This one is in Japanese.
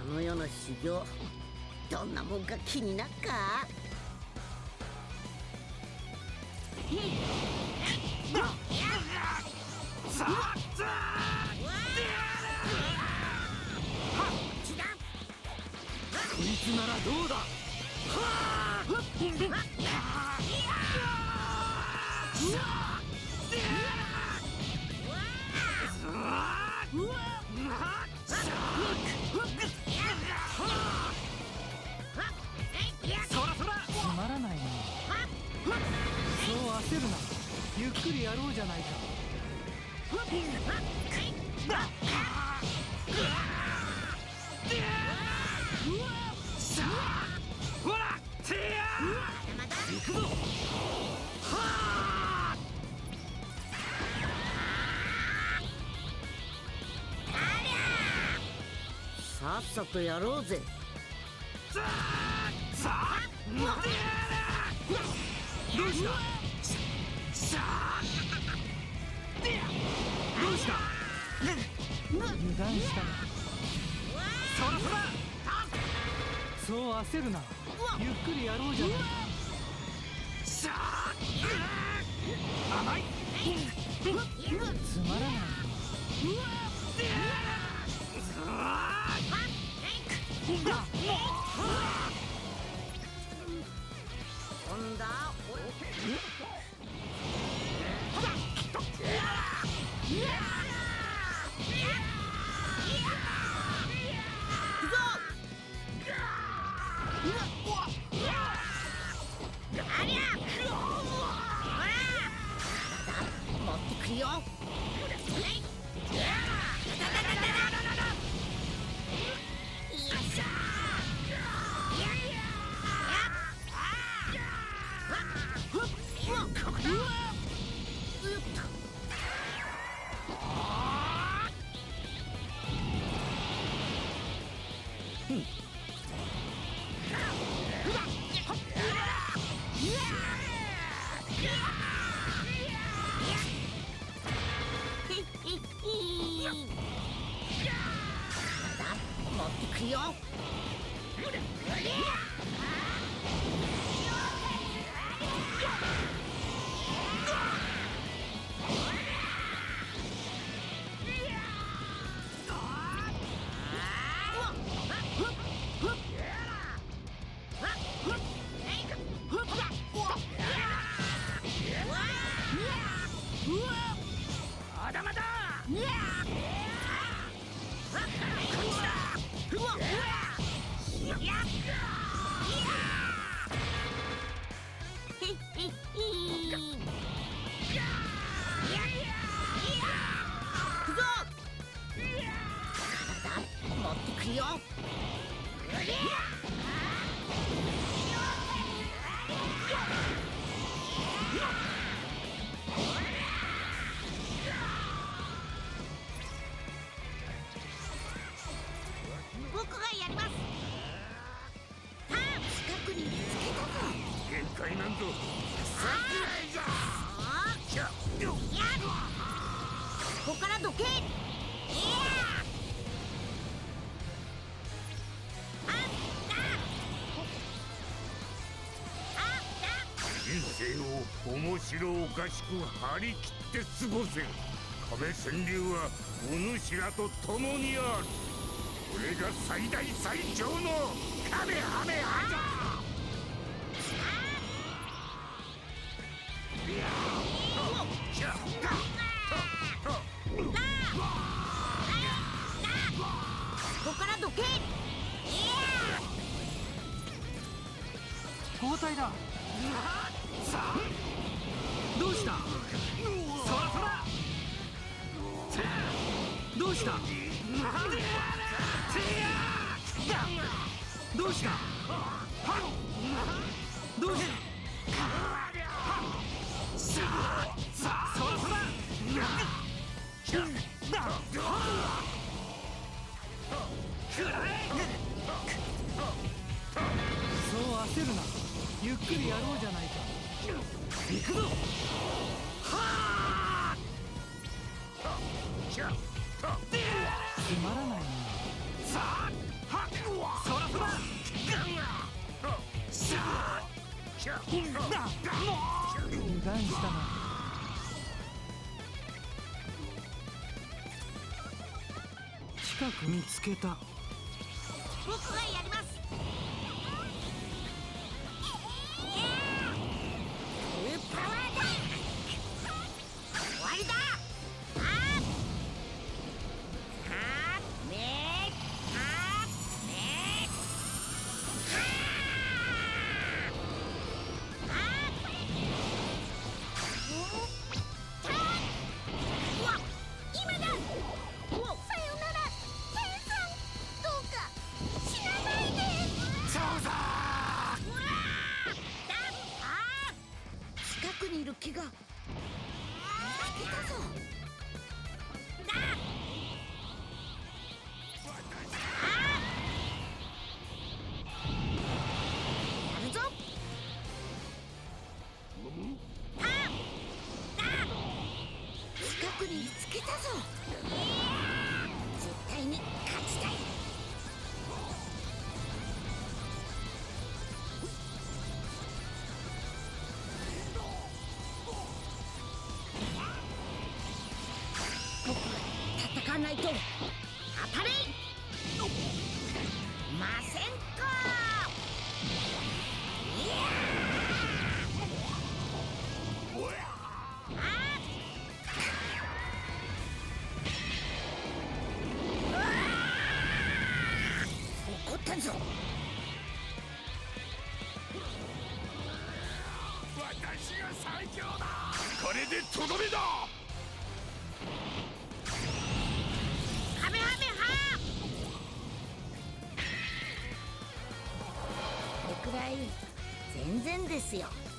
あの世の修行、どんなもんか気になっか。 こいつならどうだ。 つまらないな。そう焦るな。ゆっくりやろうじゃないか。 ほら、てや行くぞ。 さっさとやろうぜ。 どうした。どうした。 油断したな。そう焦るな。ゆっくりやろうじゃないか。 甘い。 つまらないな。 今度は持ってくるよ。持ってくるよ。 まだまだ。 持ってくるよ。僕がやります。近くに見つけたぞ。 限界なんぞ桜井じゃ。 ここからどけ。 人生を面白おかしく張り切って過ごせる壁川柳はお主らと共にある。これが最大最強のカメハメハじゃ。 ここからどけ。 交代だ。 どうした。そらそら。どうした。どうした。どうした。そらそら。 そう焦るな。ゆっくりやろうじゃないか。 行くぞ。はあ。 つまらないな。 さあ、はっ。 油断したな。近く見つけた。 僕がやります。パワーだ。終わりだ。近くにいる木が見つけたぞ。やるぞ。近くに見つけたぞ。絶対に勝ちたい。僕は戦わないと。当たれませんか。怒ったぞ。 私が最強だ。これでとどめだ。 カメハメハ。これくらい全然ですよ。